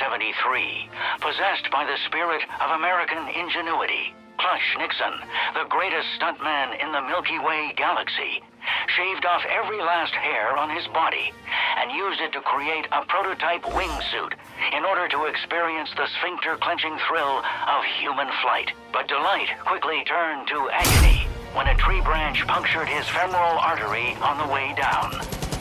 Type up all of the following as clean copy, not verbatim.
1973, possessed by the spirit of American ingenuity, Clutch Nixon, the greatest stuntman in the Milky Way galaxy, shaved off every last hair on his body and used it to create a prototype wingsuit in order to experience the sphincter-clenching thrill of human flight. But delight quickly turned to agony when a tree branch punctured his femoral artery on the way down.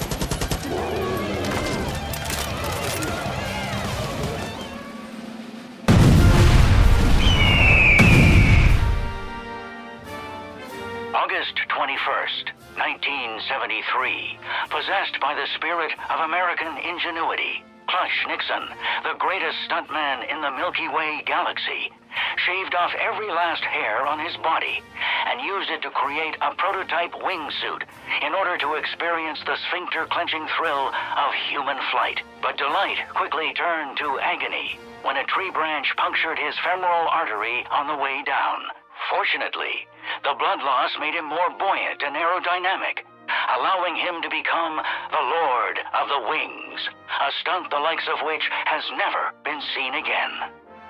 August 21st, 1973, possessed by the spirit of American ingenuity, Clutch Nixon, the greatest stuntman in the Milky Way galaxy, shaved off every last hair on his body and used it to create a prototype wingsuit in order to experience the sphincter-clenching thrill of human flight. But delight quickly turned to agony when a tree branch punctured his femoral artery on the way down. Fortunately, the blood loss made him more buoyant and aerodynamic, allowing him to become the Lord of the Wings, a stunt the likes of which has never been seen again.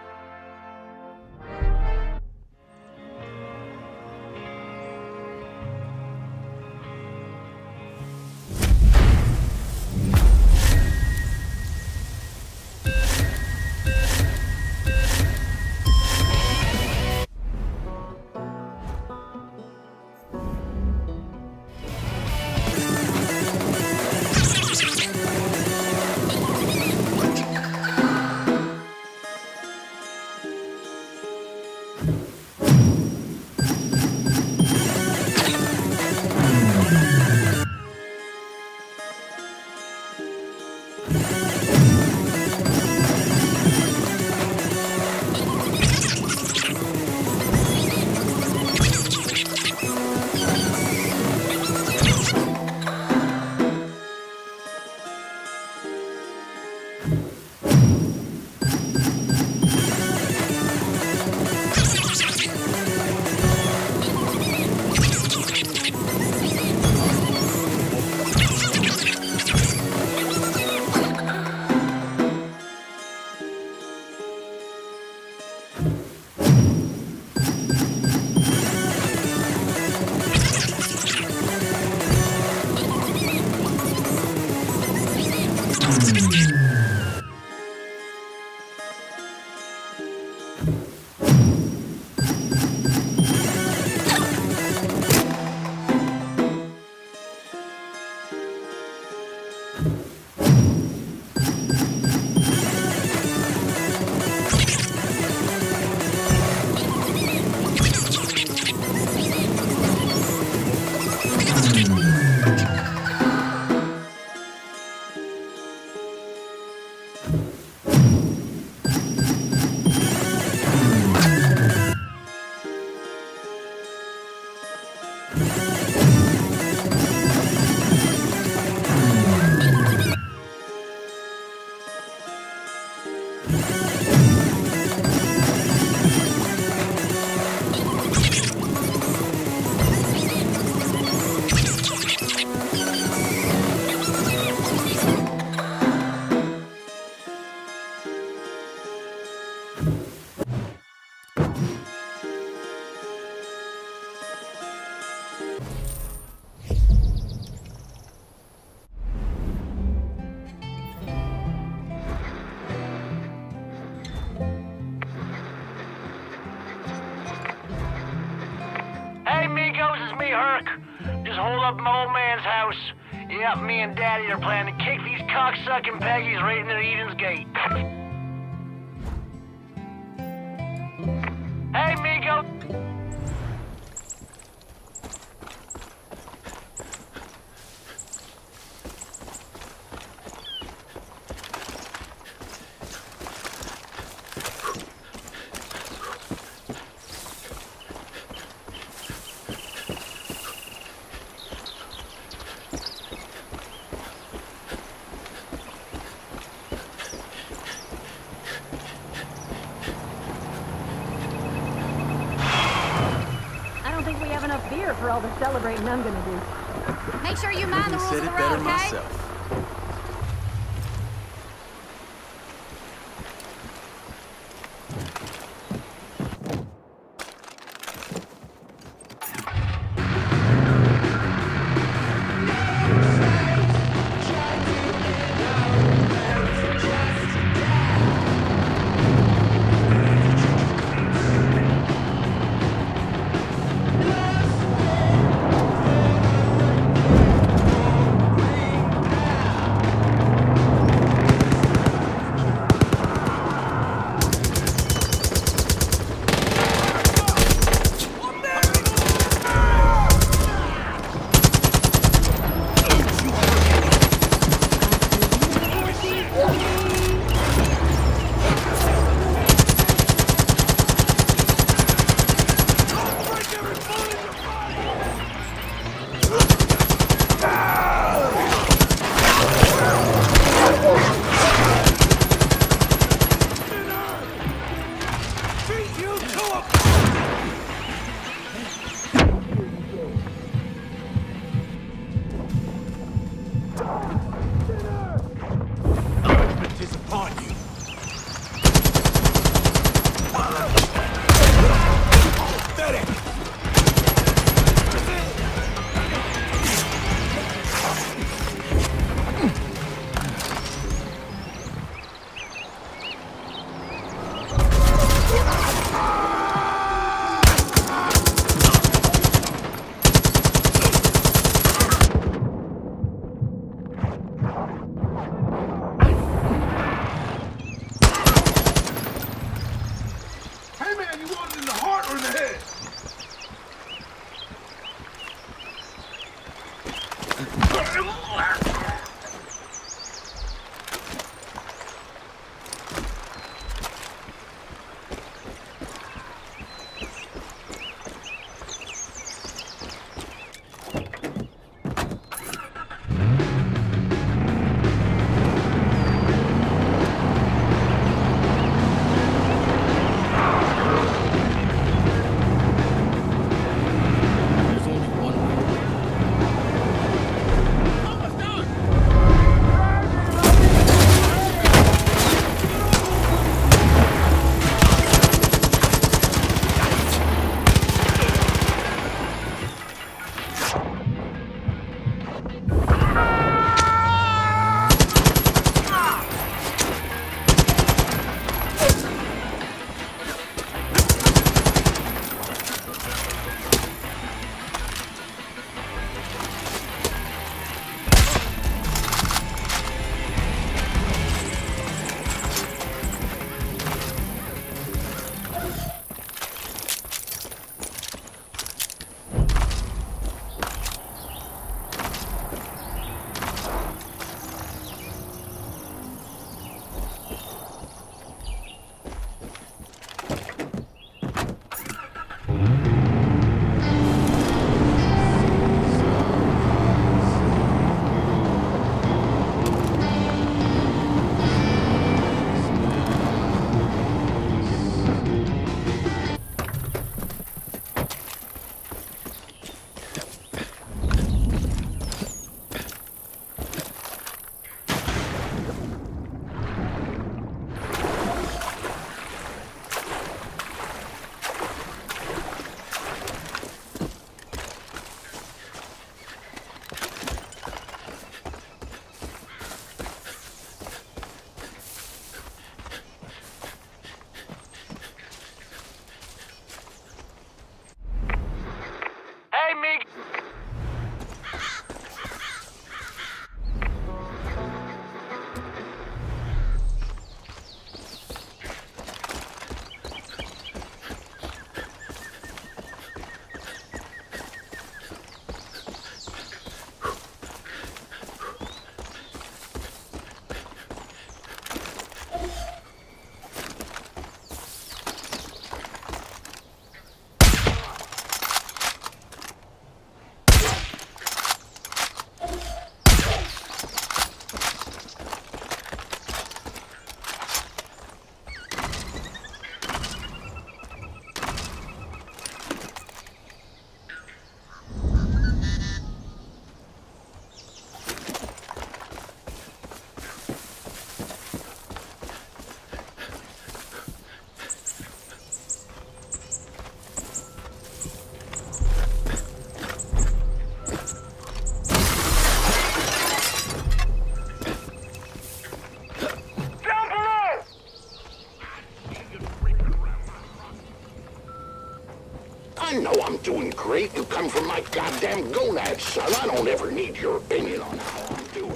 Just hold up my old man's house. Yeah, me and Daddy are planning to kick these cocksucking Peggies right into Eden's gate. Hey, Miko! For all the celebrating I'm gonna do. Make sure you mind the rules of the road, okay? Judgment is upon you. Pathetic! Hey man, you want it in the heart or in the head? There's only one way. Hey, Meek. Down below! I know I'm doing great. You come from my goddamn gonads, son. I don't ever need your opinion on how I'm doing.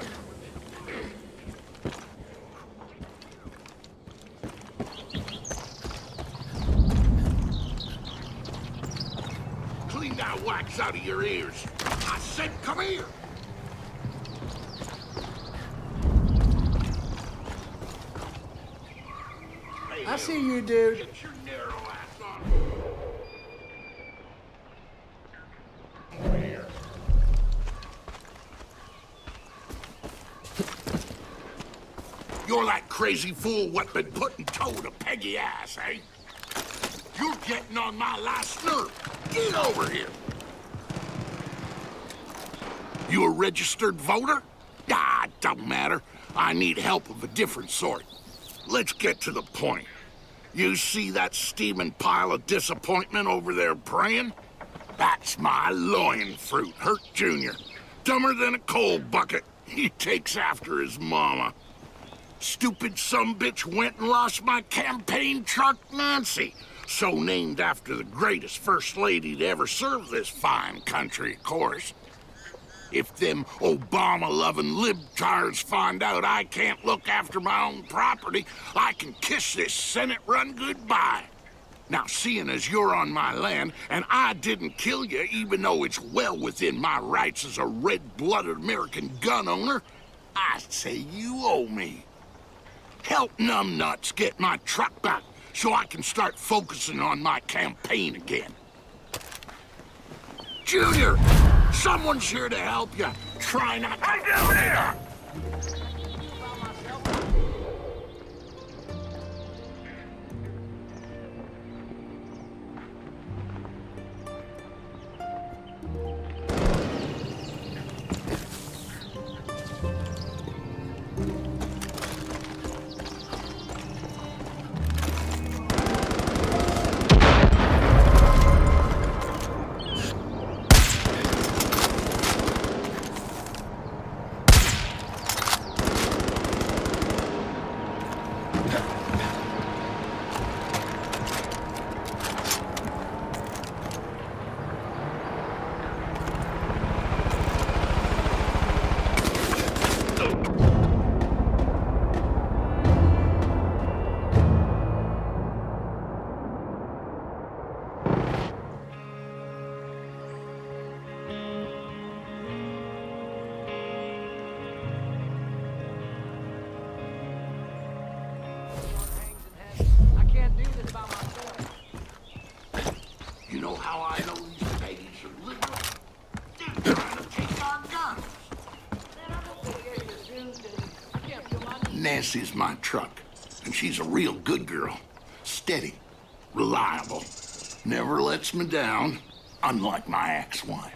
Clean that wax out of your ears. I said come here. I see you, dude. Get your narrow ass on. Over here. You're that crazy fool what been putting toe to Peggy ass, eh? You're getting on my last nerve. Get over here. You a registered voter? Ah, it don't matter. I need help of a different sort. Let's get to the point. You see that steaming pile of disappointment over there praying? That's my loin fruit, Hurt Jr. Dumber than a coal bucket. He takes after his mama. Stupid sumbitch went and lost my campaign truck, Nancy. So named after the greatest first lady to ever serve this fine country, of course. If them Obama-loving libtards find out I can't look after my own property, I can kiss this Senate run goodbye. Now, seeing as you're on my land, and I didn't kill you even though it's well within my rights as a red-blooded American gun owner, I say you owe me. Help numbnuts get my truck back so I can start focusing on my campaign again. Junior! Someone's here to help you. Try not to... I'm down here! You know how I know these Peggies are liberal? They're trying to take our guns. Nancy's my truck, and she's a real good girl. Steady, reliable, never lets me down, unlike my ex-wife.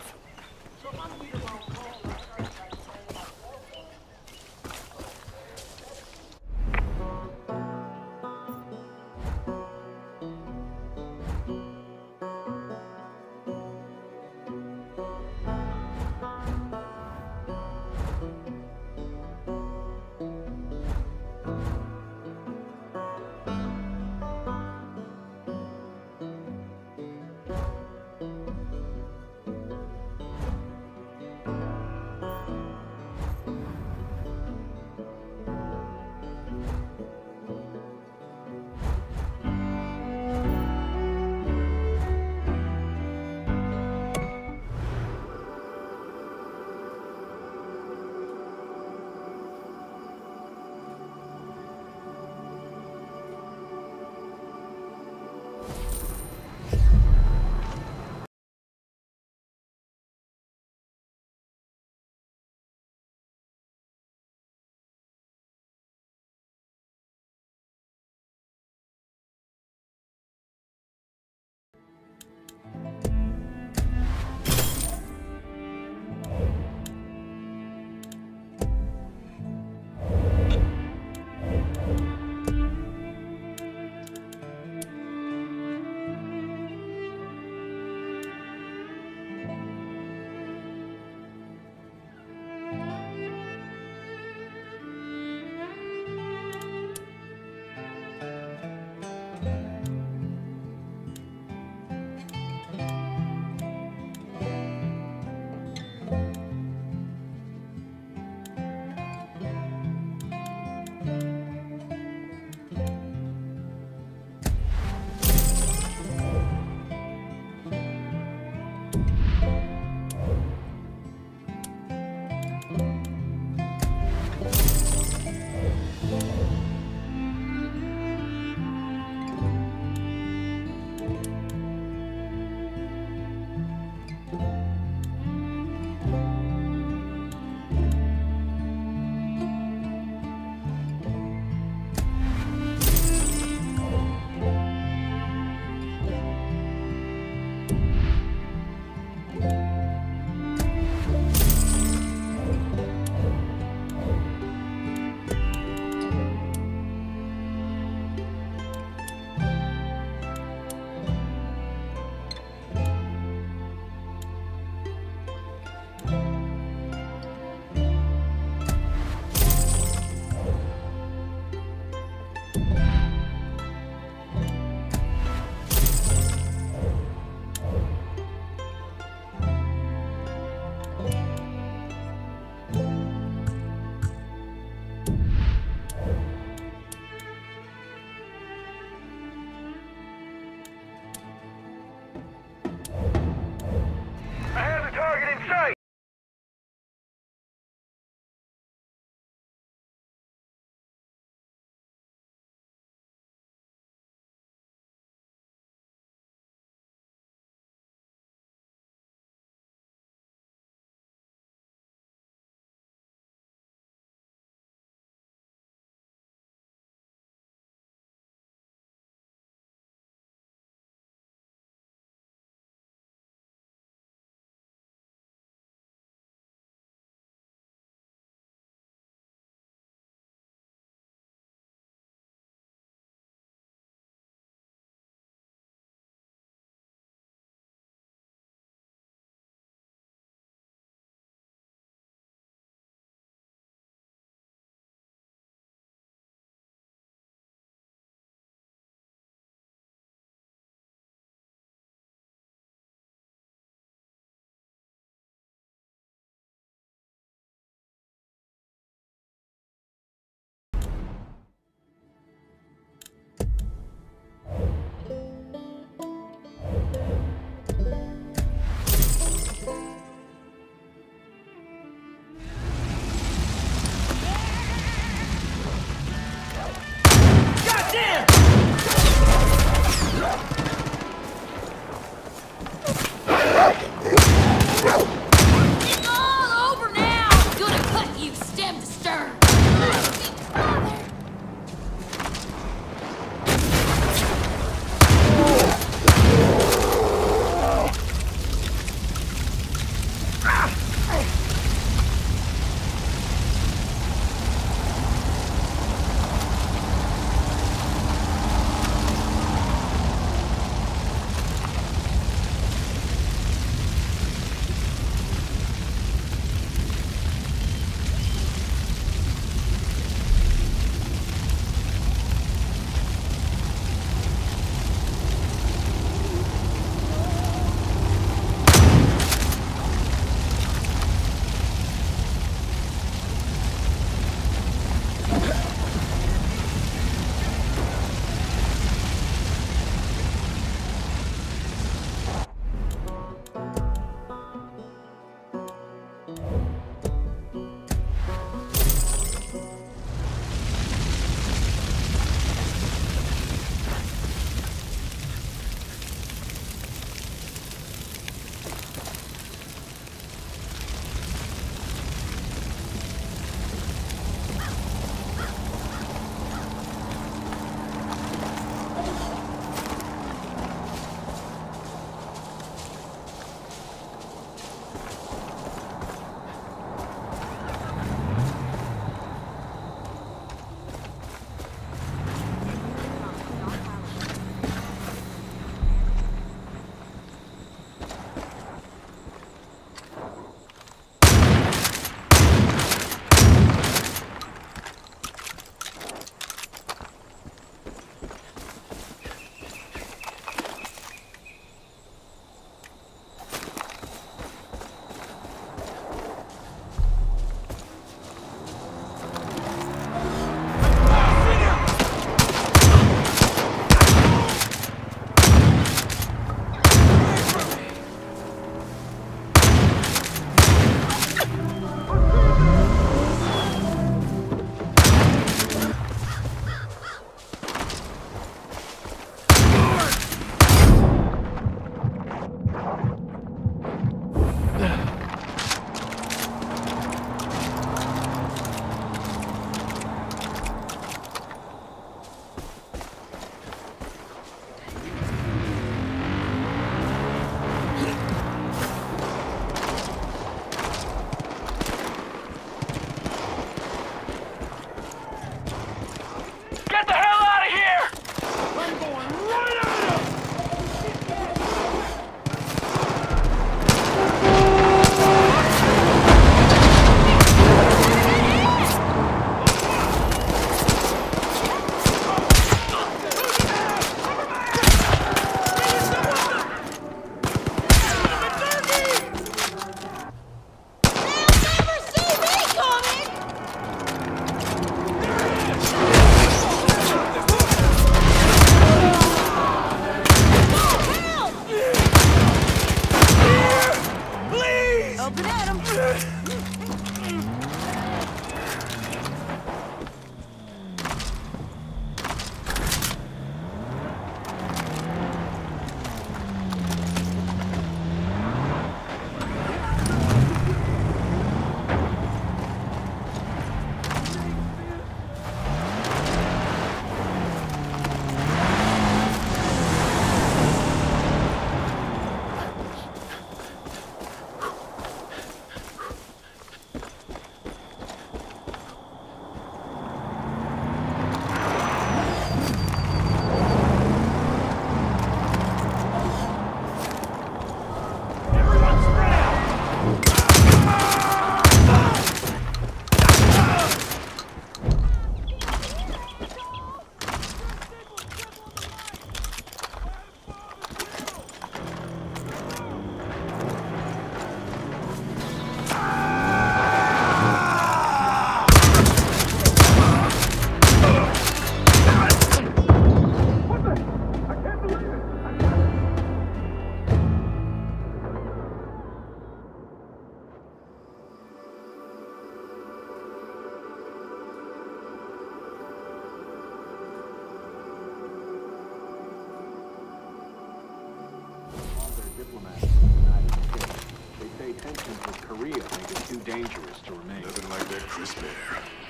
diplomats in the United States. They say tensions with Korea make it too dangerous to remain. Nothing like that crisp air.